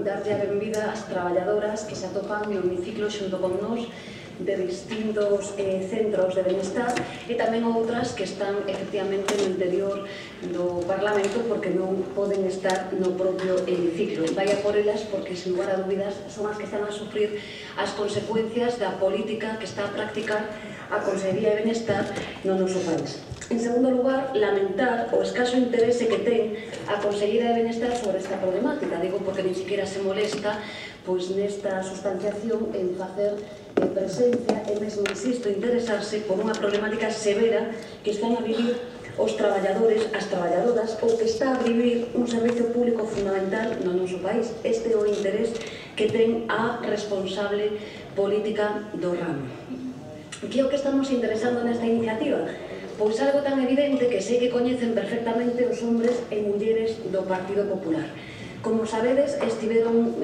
darlle a benvida ás traballadoras que se atopan no hemiciclo xunto con nós de distintos centros de benestar e tamén outras que están efectivamente no interior do Parlamento porque non poden estar no propio hemiciclo. Vaya por elas porque, sin lugar a dúbidas, son as que están a sufrir as consecuencias da política que está a practicar a Consellería de Benestar no noso país. En segundo lugar, lamentar o escaso interese que ten a Conselleira de Benestar sobre esta problemática. Digo porque ni siquiera se molesta nesta sustanciación en facer presencia e mesmo, insisto, interesarse por unha problemática severa que están a vivir os traballadores, as traballadoras, ou que está a vivir un servicio público fundamental no noso país. Este é o interés que ten a responsable política do ramo. Que é o que estamos interesando nesta iniciativa? Pois algo tan evidente que sei que coñecen perfectamente os hombres e mulleres do Partido Popular. Como sabedes, estivemos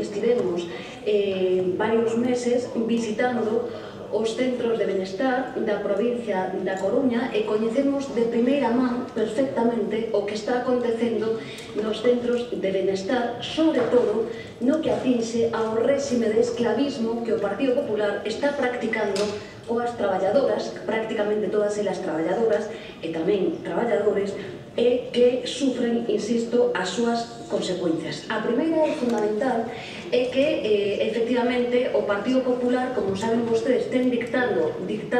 varios meses visitando os centros de benestar da provincia da Coruña e coñecemos de primeira man perfectamente o que está acontecendo nos centros de benestar, sobre todo no que atinxe ao réxime de esclavismo que o Partido Popular está practicando coas traballadoras, prácticamente todas elas traballadoras e tamén traballadores, e que sufren, insisto, as súas consecuencias. A primeira e fundamental é que, efectivamente, o Partido Popular, como saben vostedes, ten dictado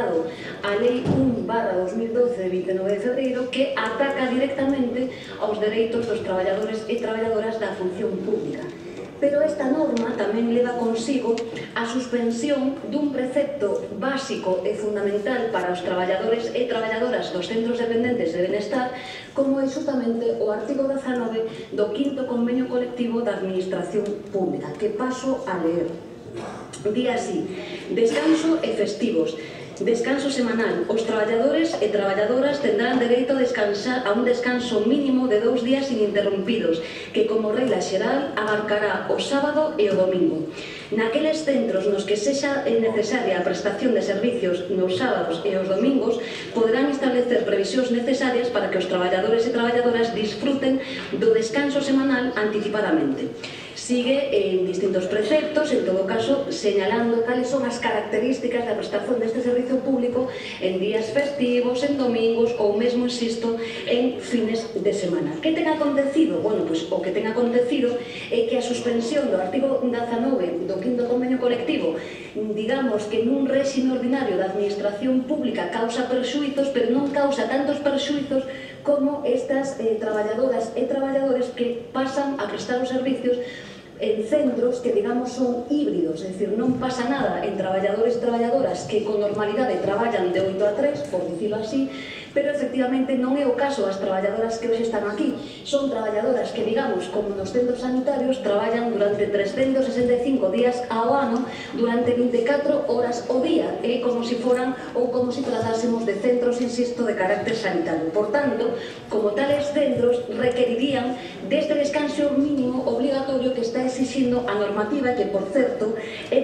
a Lei 1/2012 de 29 de febreiro que ataca directamente aos dereitos dos traballadores e traballadoras da función pública. Pero esta norma tamén leva consigo a suspensión dun precepto básico e fundamental para os traballadores e traballadoras dos centros dependentes de benestar, como é justamente o artigo 19 do 5º Convenio Colectivo da Administración Pública, que paso a leer. Di así: descanso e festivos. Descanso semanal. Os traballadores e traballadoras tendrán dereito a un descanso mínimo de 2 días ininterrompidos, que como regla xeral abarcará o sábado e o domingo. Naqueles centros nos que sexa necesaria a prestación de servicios nos sábados e os domingos, poderán establecer previsións necesarias para que os traballadores e traballadoras disfruten do descanso semanal anticipadamente. Sigue en distintos preceptos, en todo caso, señalando cales son as características da prestación deste servicio público en días festivos, en domingos ou mesmo, insisto, en fines de semana. Que ten acontecido? Bueno, pois o que ten acontecido é que a suspensión do artigo 19 do 5º Convenio Colectivo, digamos que nun réxime ordinario da administración pública causa perxuizos, pero non causa tantos perxuizos como estas traballadoras e traballadores que pasan a prestar os servicios en centros que, digamos, son híbridos, é dicir, non pasa nada en traballadores e traballadoras que con normalidade traballan de 8 a 3, por dicilo así, pero efectivamente non é o caso das traballadoras que hoxe están aquí. Son traballadoras que, digamos, como nos centros sanitarios, traballan durante 365 días ao ano, durante 24 horas ao día, é como se foran ou como se tratásemos de centros, insisto, de carácter sanitario. Por tanto, como tales centros requerirían deste descanso mínimo obligatorio que está exixindo a normativa que, por certo,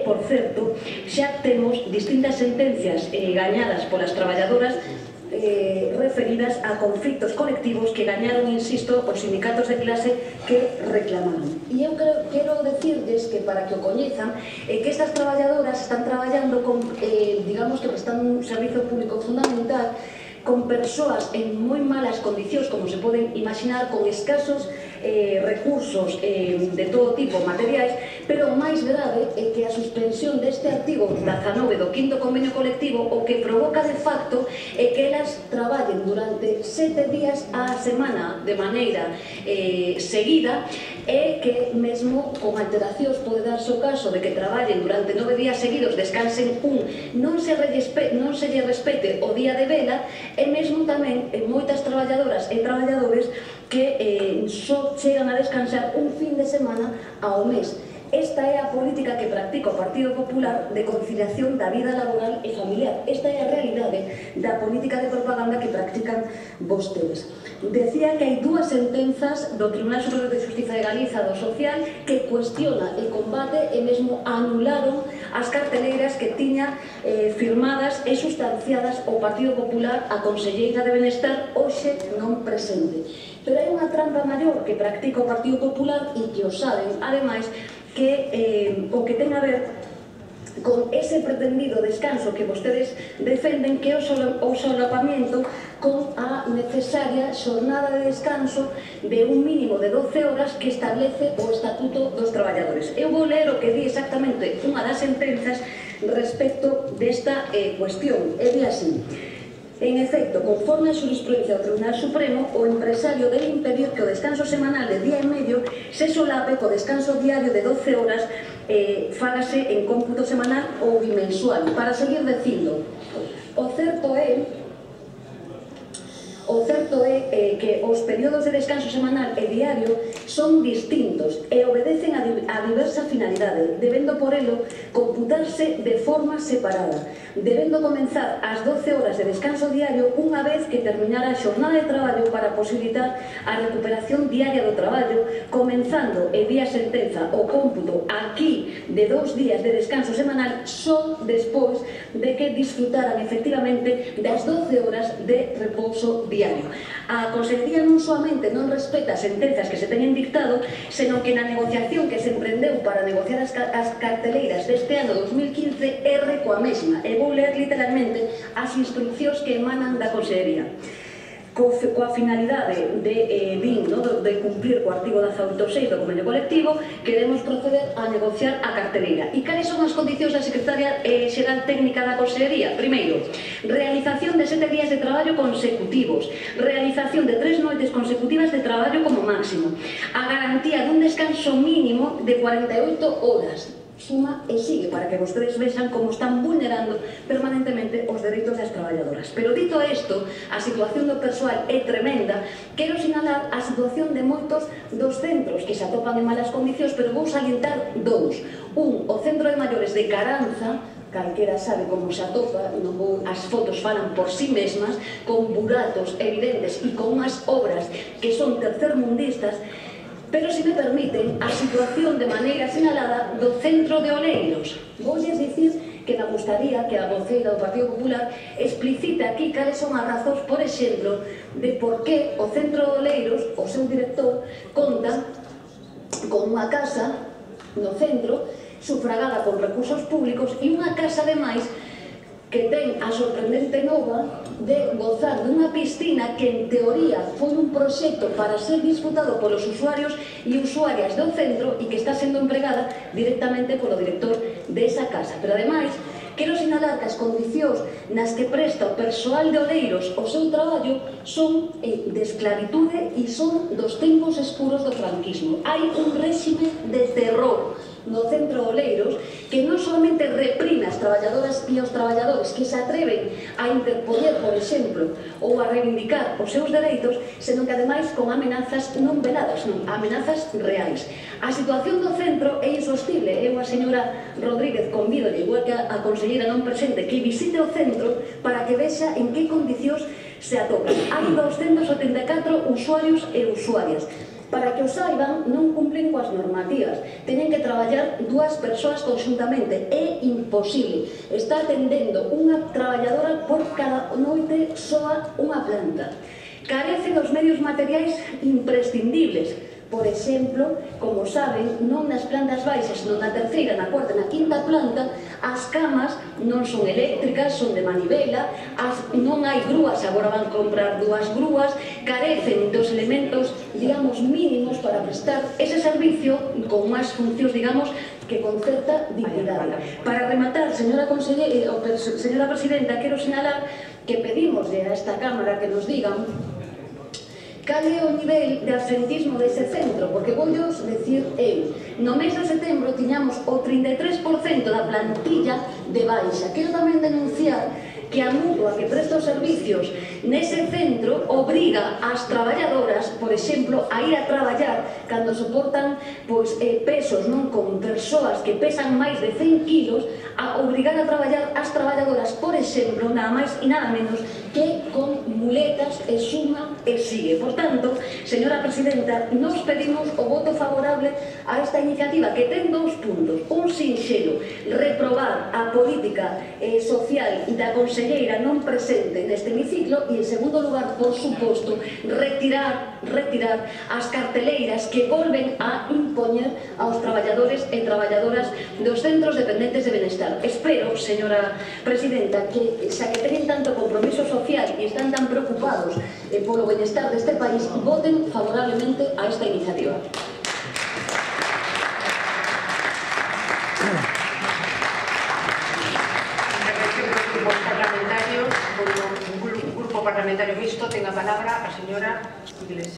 xa temos distintas sentencias gañadas polas traballadoras referidas a conflictos colectivos que gañaron, insisto, os sindicatos de clase que reclamaron. E eu quero decirles que, para que o coñezan, que estas traballadoras están traballando con, digamos que prestan un servicio público fundamental con persoas en moi malas condicións, como se poden imaginar, con escasos recursos de todo tipo, materiais, pero o máis grave é que a suspensión deste artigo 19 do 5º Convenio Colectivo o que provoca de facto é que elas traballen durante 7 días á semana de maneira seguida e que mesmo con alteracións pode darse o caso de que traballen durante 9 días seguidos, descansen non se lle respete o día de vela e mesmo tamén en moitas traballadoras e traballadores que só chegan a descansar un fin de semana ao mes. Esta é a política que practica o Partido Popular de conciliación da vida laboral e familiar. Esta é a realidade da política de propaganda que practican vostedes. Decía que hai 2 sentenzas do Tribunal Superior de Justiza de Galiza do Social que cuestiona e combate e mesmo anularon as carteleiras que tiña firmadas e sustanciadas o Partido Popular a Conselleira de Benestar, hoxe non presente. Pero hai unha trampa maior que practica o Partido Popular e que o saben, ademais, o que ten a ver con ese pretendido descanso que vostedes defenden, que é o solapamento con a necesaria xornada de descanso de un mínimo de 12 horas que establece o Estatuto dos Traballadores. Eu vou ler o que di exactamente unha das sentenzas respecto desta cuestión. E di así: en efecto, conforme a xurisprudencia do Tribunal Supremo, o empresario debe impedir que o descanso semanal de día e medio se solape co descanso diario de 12 horas fágase en cómputo semanal ou bimensual. Para seguir dicindo, o certo é que os períodos de descanso semanal e diario son distintos e obedecen a diversa finalidade, debendo por elo computarse de forma separada, debendo comenzar ás 12 horas de descanso diario unha vez que terminara a xornada de traballo para posibilitar a recuperación diaria do traballo, comenzando e vía sentenza o cómputo aquí de 2 días de descanso semanal só despois de que disfrutaran efectivamente das 12 horas de repouso diario. A Consellería non solamente non respeta as sentenzas que se teñen dictado, senón que na negociación que se emprendeu para negociar as carteleiras deste ano 2015 erre coa mesma. E vou ler literalmente as instruccións que emanan da Consellería. Coa finalidade de cumplir co artigo 18.6 do convenio colectivo, queremos proceder a negociar a carteleira. E cales son as condicións da Secretaria Xeral Técnica da Consellería? Primeiro, realización de 7 días de traballo consecutivos, realización de 3 noites consecutivas de traballo como máximo, a garantía dun descanso mínimo de 48 horas, suma e sigue, para que vostedes vexan como están vulnerando permanentemente os dereitos das traballadoras. Pero dito isto, a situación do persoal é tremenda. Quero sinalar a situación de moitos dos centros que se atopan en malas condicións, pero vou salientar dous. Un, o Centro de Maiores de Caranza, calquera sabe como se atopa, as fotos falan por sí mesmas, con buratos evidentes e con unhas obras que son tercermundistas. Pero, se me permiten, a situación de maneira sinalada do Centro de Oleiros. Voulles dicir que me gustaría que a voceira do Partido Popular explicite aquí cales son as razóns, por exemplo, de por que o Centro de Oleiros, o seu director, conta con unha casa no centro sufragada con recursos públicos e unha casa, ademais, que ten a sorprendente nova de gozar dunha piscina que, en teoría, foi un proxecto para ser disfrutado polos usuarios e usuarias do centro e que está sendo empregada directamente polo director desa casa. Pero, ademais, quero sinalar que as condicións nas que presta o persoal de Oleiros o seu traballo son de esclavitude e son dos tempos escuros do franquismo. Hai un réxime de terror no Centro de Oleiros que non solamente reprime as traballadoras e os traballadores que se atreven a interpoñer, por exemplo, ou a reivindicar os seus dereitos, senón que ademais con amenazas non veladas, non, amenazas reais. A situación do centro é insostible. Eu a señora Rodríguez convido, igual que a conselleira non presente, que visite o centro para que vexa en que condicións se atopan. Hai 274 usuarios e usuarias. Para que o saiban, non cumplen coas normativas. Teñen que traballar 2 persoas conxuntamente. É imposible. Está atendendo unha traballadora por cada noite soa unha planta. Carece dos medios materiais imprescindibles. Por exemplo, como saben, non nas plantas baixas, non na terceira, na cuarta, na quinta planta, as camas non son eléctricas, son de manivela, non hai grúas, agora van comprar 2 grúas, carecen dos elementos, digamos, mínimos para prestar ese servicio con máis funcións, digamos, que con certa dignidade. Para rematar, señora Presidenta, quero sinalar que pedimos a esta Cámara que nos digan cal é o nivel de absentismo dese centro, porque voullos decir eu, no mes de setembro tiñamos o 33% da plantilla de baixa. Quero tamén denunciar que a mutua que presta os servicios nese centro obriga ás traballadoras, por exemplo, a ir a traballar cando soportan pesos, non, con persoas que pesan máis de 100 kilos, a obrigar a traballar as traballadoras, por exemplo, nada máis e nada menos que con muletas e suma e sigue. Por tanto, señora Presidenta, nos pedimos o voto favorable a esta iniciativa que ten 2 puntos. puntos. Un sinxelo, reprobar a política social da conselleira non presente neste hemiciclo e, en segundo lugar, por suposto, retirar as carteleiras que volven a impoñer aos traballadores e traballadoras dos centros dependentes de benestar. Espero, señora presidenta, que xa que teñen tanto compromiso social e están tan preocupados polo benestar deste país, voten favorablemente a esta iniciativa. Grupo parlamentario mixto, ten a palabra a señora Iglesias.